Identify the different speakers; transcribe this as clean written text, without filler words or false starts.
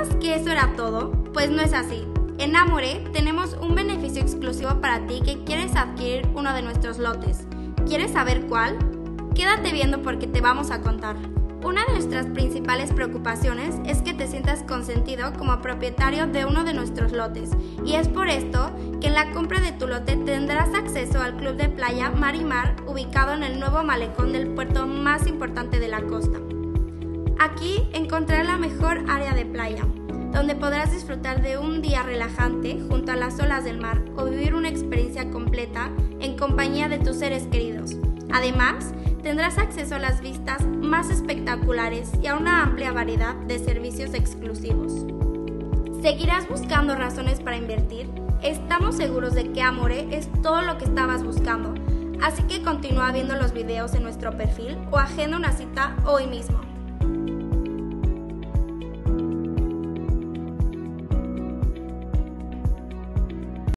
Speaker 1: ¿Pensabas que eso era todo? Pues no es así. En Amore tenemos un beneficio exclusivo para ti que quieres adquirir uno de nuestros lotes. ¿Quieres saber cuál? Quédate viendo porque te vamos a contar. Una de nuestras principales preocupaciones es que te sientas consentido como propietario de uno de nuestros lotes, y es por esto que en la compra de tu lote tendrás acceso al club de playa Marimar, ubicado en el nuevo malecón del puerto más importante de la costa. Aquí encontrarás la mejor área de playa, donde podrás disfrutar de un día relajante junto a las olas del mar o vivir una experiencia completa en compañía de tus seres queridos. Además, tendrás acceso a las vistas más espectaculares y a una amplia variedad de servicios exclusivos. ¿Seguirás buscando razones para invertir? Estamos seguros de que Amore es todo lo que estabas buscando, así que continúa viendo los videos en nuestro perfil o agenda una cita hoy mismo.